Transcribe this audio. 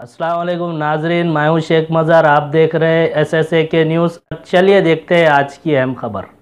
अस्सलाम वालेकुम नाजरीन, मैं हूं शेख मज़हर। आप देख रहे हैं SSAK न्यूज़। चलिए देखते हैं आज की अहम खबर।